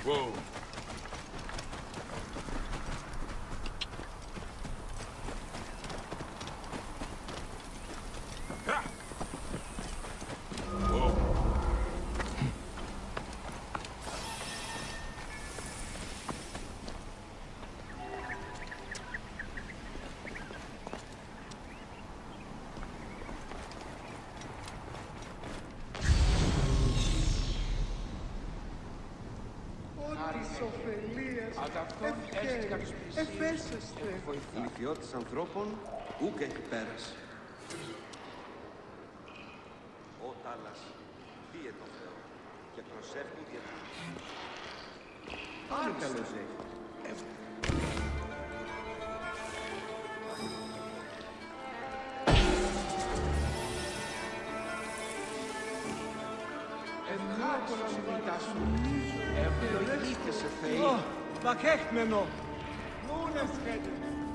Wow. Αγαθόν έσκαψ πλησίως εκ Λυθιώτης ανθρώπων, ούκ έχει πέρας. Ω τάλας, φύε το Θεό και προσεύχου δια του. Πάλι καλώς έχει. Ευλόγησον μητά σου, ευλογήθησε Θεή. Wat hecht men nog? Nun es redden.